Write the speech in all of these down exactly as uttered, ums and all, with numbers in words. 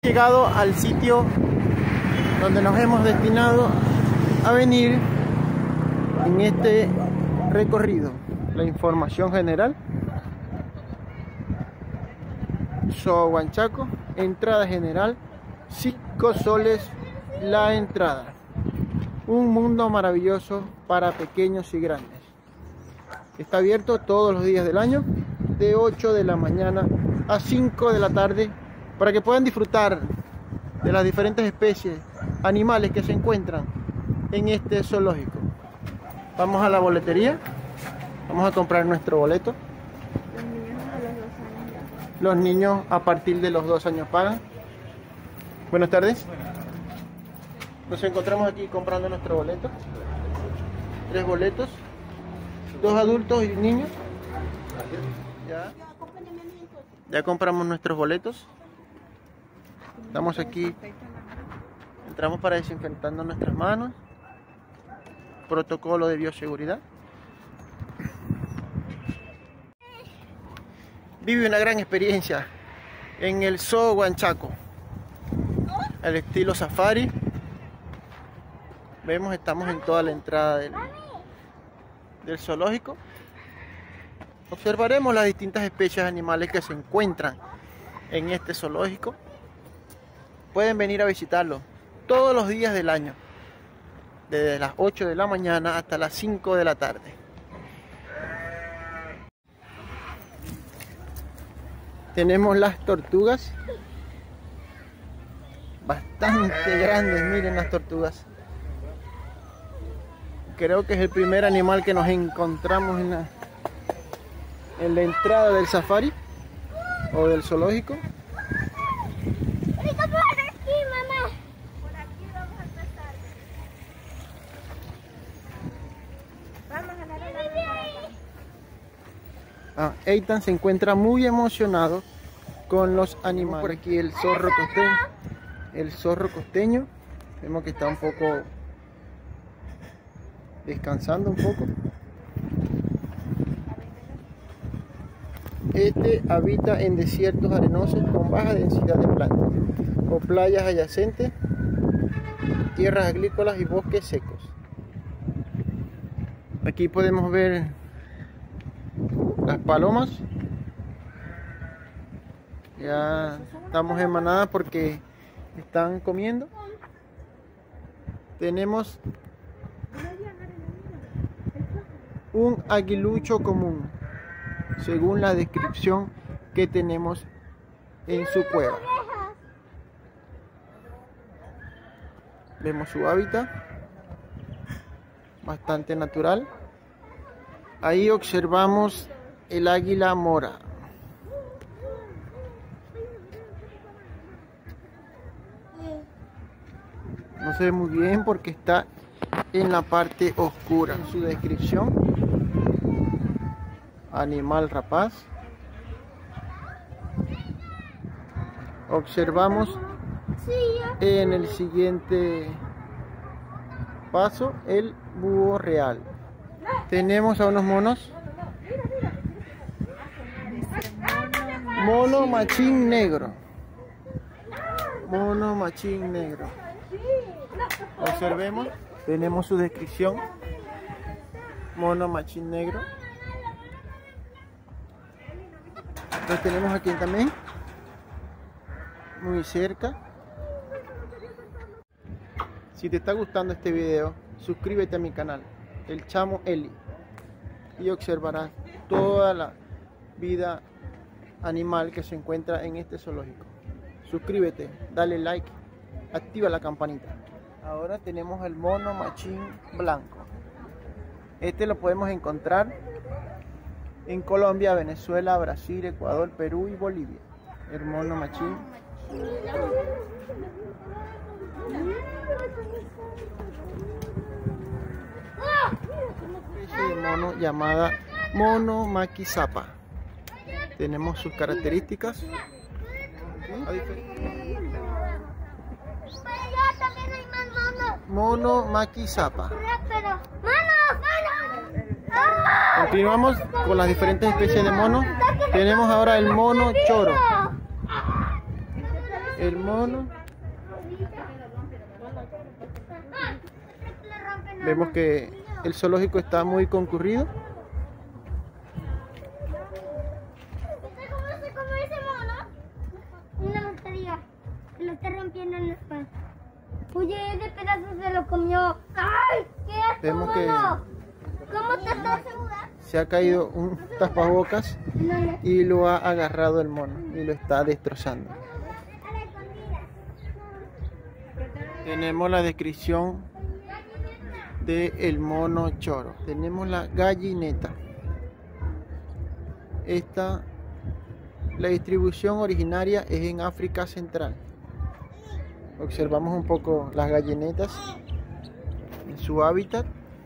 Llegado al sitio donde nos hemos destinado a venir en este recorrido. La información general: Zoo Huanchaco, entrada general, cinco soles la entrada. Un mundo maravilloso para pequeños y grandes. Está abierto todos los días del año, de ocho de la mañana a cinco de la tarde, para que puedan disfrutar de las diferentes especies animales que se encuentran en este zoológico. Vamos a la boletería, vamos a comprar nuestro boleto. Los niños a partir de los dos años pagan. Buenas tardes. Nos encontramos aquí comprando nuestro boleto. Tres boletos, dos adultos y un niño. Ya, ya compramos nuestros boletos. Estamos aquí, entramos para desinfectando nuestras manos, protocolo de bioseguridad. Vive una gran experiencia en el Zoo Huanchaco, al estilo safari. Vemos, estamos en toda la entrada del, del zoológico. Observaremos las distintas especies animales que se encuentran en este zoológico. Pueden venir a visitarlo todos los días del año, desde las ocho de la mañana hasta las cinco de la tarde. Tenemos las tortugas, bastante grandes, miren las tortugas. Creo que es el primer animal que nos encontramos en la, en la entrada del safari o del zoológico. Ah, Eitan se encuentra muy emocionado con los animales. Por aquí el zorro costeño, el zorro costeño, vemos que está un poco descansando un poco. Este habita en desiertos arenosos con baja densidad de plantas o playas adyacentes, tierras agrícolas y bosques secos. Aquí podemos ver las palomas. Ya estamos en manada porque están comiendo. Tenemos un aguilucho común, según la descripción que tenemos en su cueva. Vemos su hábitat, bastante natural. Ahí observamos el águila mora. No se ve muy bien porque está en la parte oscura. Su descripción: animal rapaz. Observamos en el siguiente paso el búho real. Tenemos a unos monos. Mono machín negro. Mono machín negro. Observemos, tenemos su descripción: mono machín negro. Lo tenemos aquí también, muy cerca. Si te está gustando este video, suscríbete a mi canal, El Chamo Eli, y observarás toda la vida animal que se encuentra en este zoológico. Suscríbete, dale like, activa la campanita. Ahora tenemos el mono machín blanco. Este lo podemos encontrar en Colombia, Venezuela, Brasil, Ecuador, Perú y Bolivia. El mono machín. Una especie de mono llamada mono maquisapa. Tenemos sus características. Mono maquisapa. Continuamos con las diferentes especies de monos. Tenemos ahora el mono choro. el mono. Vemos que el zoológico está muy concurrido. ¿Cómo se come ese mono? Una montería que lo está rompiendo en la espalda. Oye, ese pedazo se lo comió. ¡Ay! ¿Qué es esto, Vemos que mono? ¿Cómo te estás segura? se ha caído un tapabocas y lo ha agarrado el mono y lo está destrozando. Tenemos la descripción del mono choro. Tenemos la gallineta. Esta, la distribución originaria es en África Central. Observamos un poco las gallinetas en su hábitat.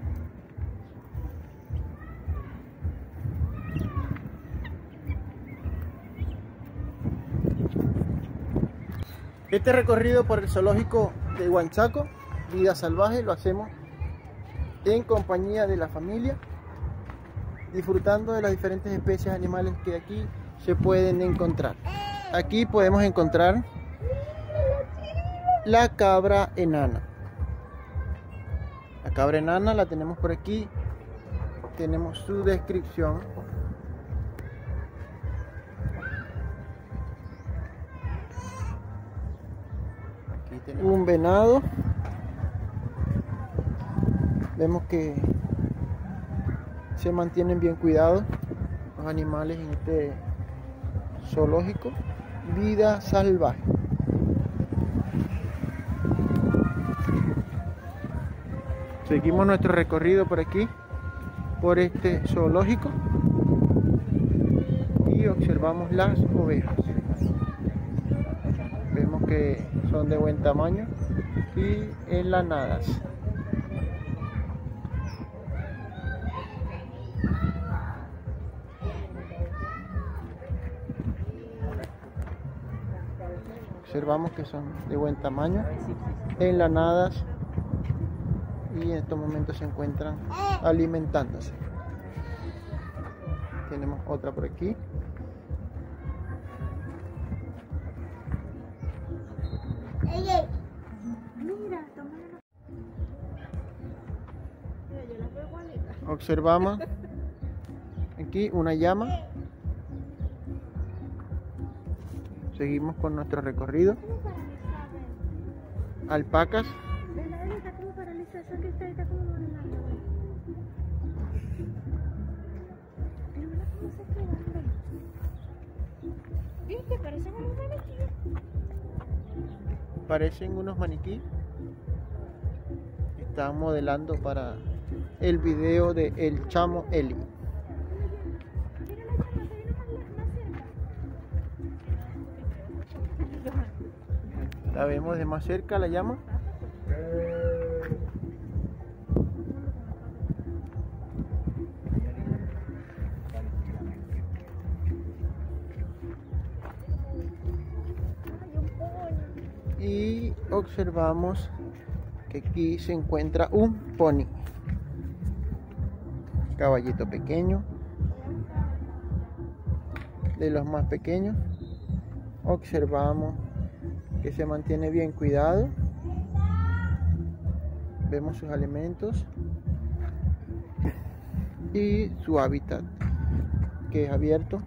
Este recorrido por el zoológico de Huanchaco, Vida Salvaje, lo hacemos en compañía de la familia, disfrutando de las diferentes especies animales que aquí se pueden encontrar. Aquí podemos encontrar la cabra enana. La cabra enana la tenemos por aquí. Tenemos su descripción. Aquí tenemos un venado. Vemos que se mantienen bien cuidados los animales en este zoológico. Vida Salvaje. Seguimos nuestro recorrido por aquí, por este zoológico, y observamos las ovejas. Vemos que son de buen tamaño y enlanadas. Observamos que son de buen tamaño, enlanadas, y en estos momentos se encuentran alimentándose. Tenemos otra por aquí. Observamos aquí una llama. Seguimos con nuestro recorrido. Alpacas. Parecen unos maniquí. Están modelando para el video de El Chamo Eli. La vemos de más cerca, la llama. Y observamos que aquí se encuentra un pony, caballito pequeño, de los más pequeños. Observamos que se mantiene bien cuidado. Vemos sus alimentos y su hábitat, que es abierto,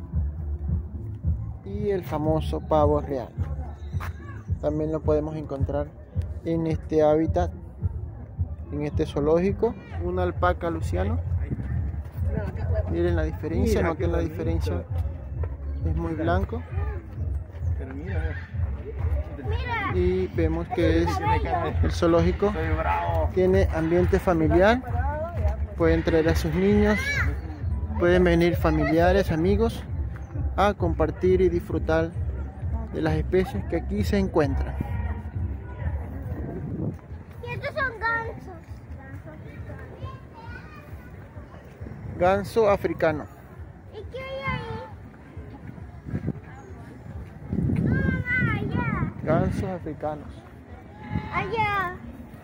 y el famoso pavo real también lo podemos encontrar en este hábitat, en este zoológico. Una alpaca luciano. Miren la diferencia, noten la diferencia, es muy blanco. Y vemos que es el zoológico, tiene ambiente familiar, pueden traer a sus niños, pueden venir familiares, amigos, a compartir y disfrutar de las especies que aquí se encuentran. Y estos son gansos. Ganso africano. ¿Y qué hay ahí? Ah, allá. Gansos africanos. Allá.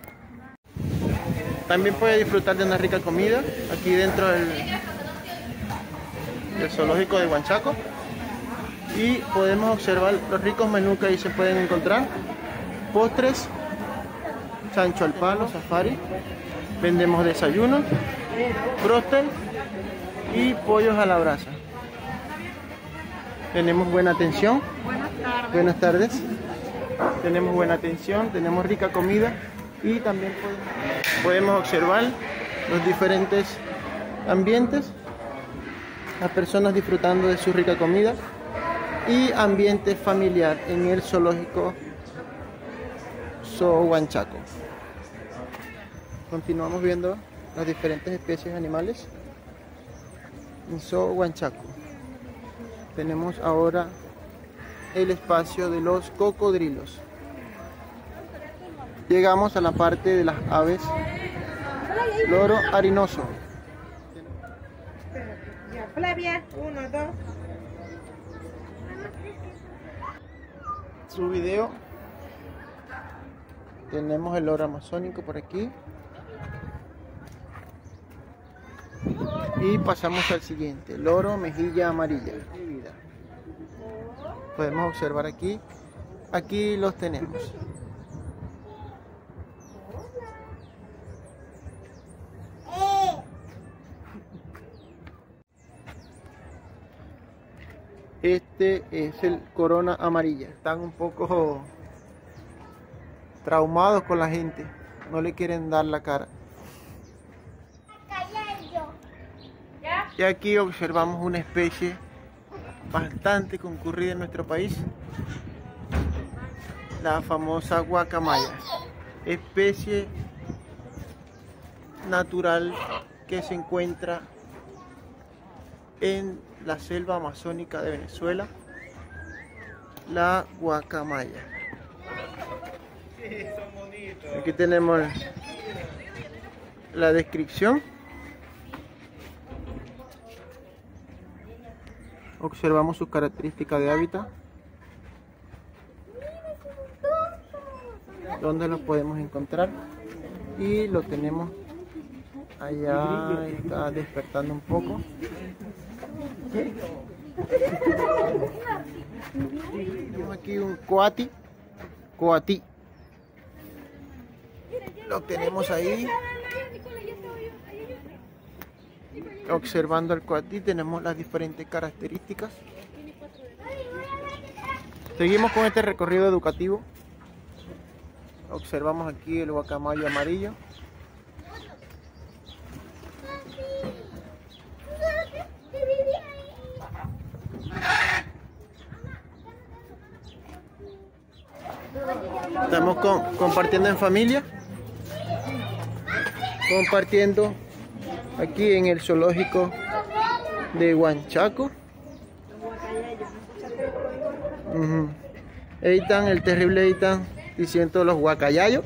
También puede disfrutar de una rica comida aquí dentro del, del zoológico de Huanchaco. Y podemos observar los ricos menús que ahí se pueden encontrar. Postres, chancho al palo, safari. Vendemos desayuno, bróster y pollos a la brasa. Tenemos buena atención. Buenas tardes. Buenas tardes. Tenemos buena atención, tenemos rica comida y también podemos, podemos observar los diferentes ambientes, las personas disfrutando de su rica comida y ambiente familiar en el zoológico Zoo Huanchaco. Continuamos viendo las diferentes especies animales en Zoo Huanchaco. Tenemos ahora el espacio de los cocodrilos. Llegamos a la parte de las aves. Loro harinoso. Flavia, uno, dos. Su video. Tenemos el loro amazónico por aquí. Y pasamos al siguiente, loro mejilla amarilla. Podemos observar aquí, aquí los tenemos. Este es el corona amarilla. Están un poco traumados con la gente, no le quieren dar la cara. Y aquí observamos una especie bastante concurrida en nuestro país, la famosa guacamaya, especie natural que se encuentra en la selva amazónica de Venezuela, la guacamaya. Aquí tenemos la descripción. Observamos sus características de hábitat. ¿Dónde lo podemos encontrar? Y lo tenemos allá, está despertando un poco. Tenemos aquí un coati, coati. Lo tenemos ahí. Observando el coati tenemos las diferentes características. Seguimos con este recorrido educativo. Observamos aquí el guacamayo amarillo. Estamos con, compartiendo en familia, compartiendo aquí en el zoológico de Huanchaco. Uh-huh. Eitan, el terrible Eitan, diciendo los guacayayos.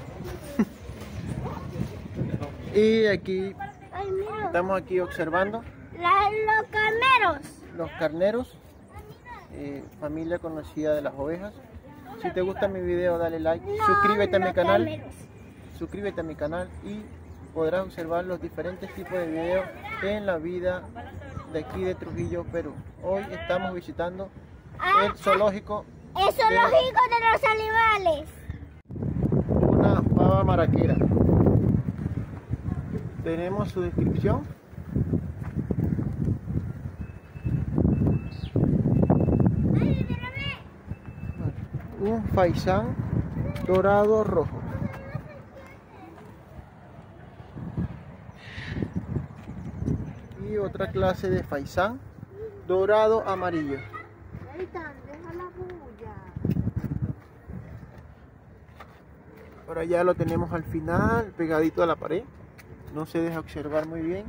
Y aquí estamos aquí observando La- los carneros. los carneros, eh, familia conocida de las ovejas. Si te gusta mi video, dale like, No, suscríbete a mi los canal, carneros. suscríbete a mi canal y podrás observar los diferentes tipos de videos en la vida de aquí de Trujillo, Perú. Hoy estamos visitando Ah, el zoológico, El zoológico de los animales. una pava maraquera. Tenemos su descripción. Un faisán dorado rojo. Y otra clase de faisán dorado amarillo. Por allá lo tenemos al final, pegadito a la pared. No se deja observar muy bien.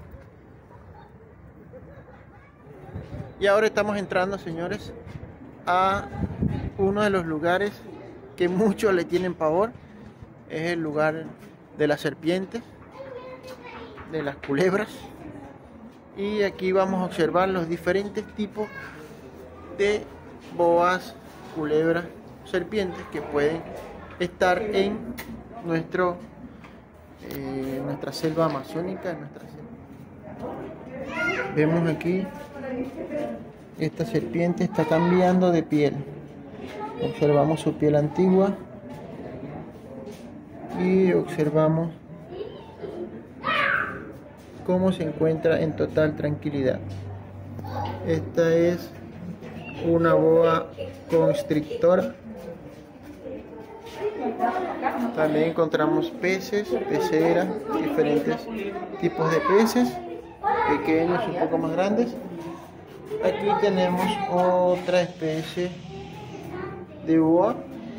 Y ahora estamos entrando, señores, a uno de los lugares que muchos le tienen pavor. Es el lugar de las serpientes, de las culebras. Y aquí vamos a observar los diferentes tipos de boas, culebras, serpientes que pueden estar en nuestro eh, nuestra selva amazónica, en nuestra selva. Vemos aquí esta serpiente está cambiando de piel. Observamos su piel antigua y observamos cómo se encuentra en total tranquilidad. Esta es una boa constrictora. También encontramos peces, peceras, diferentes tipos de peces, pequeños y un poco más grandes. Aquí tenemos otra especie de boa.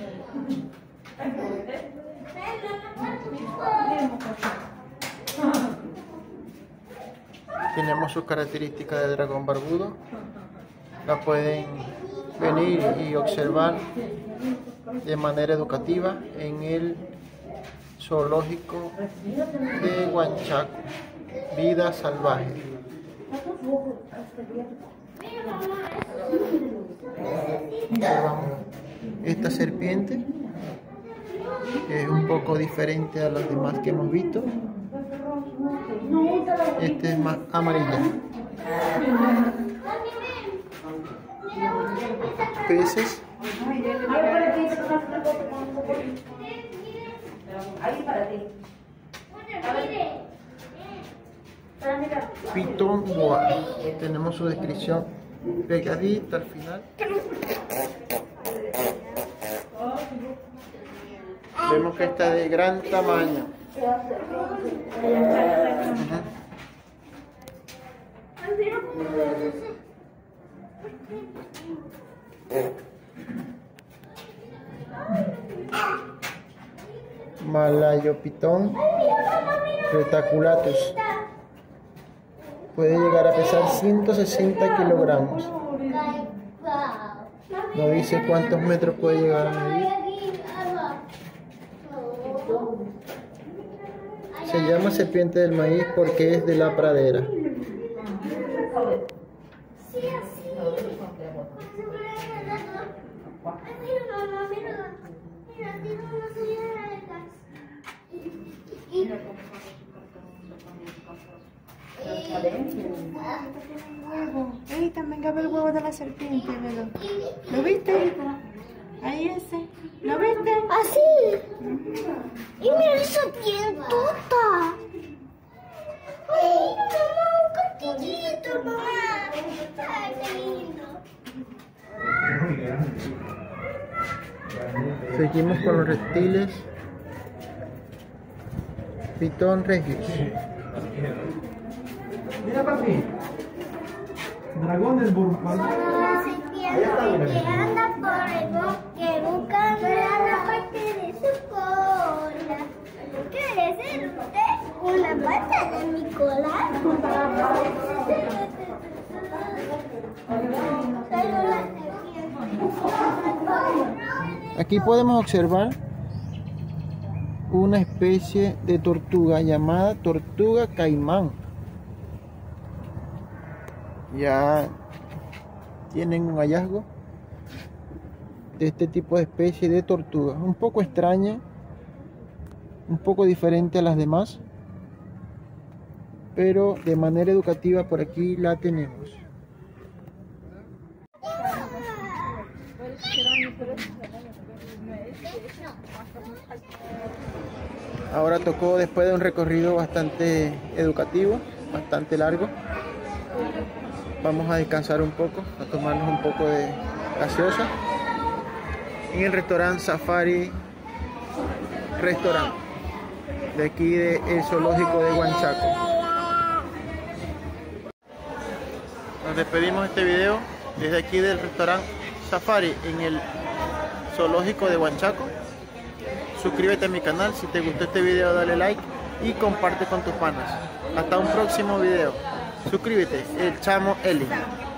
Tenemos sus características de dragón barbudo. La pueden venir y observar de manera educativa en el zoológico de Huanchaco, vida salvaje. Esta serpiente es un poco diferente a las demás que hemos visto. Este es más amarilla. Peces. Pitón boa. Tenemos su descripción pegadita al final. Vemos que está de gran tamaño. Uh-huh. Malayopitón retaculatus. Puede llegar a pesar ciento sesenta kilogramos. No dice cuántos metros puede llegar a medir. Se llama serpiente del maíz porque es de la pradera. Ey, también cabe el huevo de la serpiente, ¿verdad? ¿Lo viste? Ahí ese. ¿Lo viste? Así. Y mira esa pientota. Ay, mamá, un cotillito, mamá. Ay, qué lindo. Seguimos con los reptiles. Pitón regius. Mira, papi. Dragón del burro. La serpiente que anda por el bosque buscando la parte de su cola. ¿Quiere ser usted una parte de mi cola? Aquí podemos observar una especie de tortuga llamada tortuga caimán. Ya tienen un hallazgo de este tipo de especie de tortuga, un poco extraña, un poco diferente a las demás, pero de manera educativa por aquí la tenemos. Ahora tocó, después de un recorrido bastante educativo, bastante largo, vamos a descansar un poco, a tomarnos un poco de gaseosa en el restaurante Safari Restaurant de aquí del zoológico de Huanchaco. Nos despedimos de este video desde aquí del restaurante Safari en el zoológico de Huanchaco. Suscríbete a mi canal, si te gustó este video dale like y comparte con tus panas. Hasta un próximo video. Suscríbete, el Chamo Eli.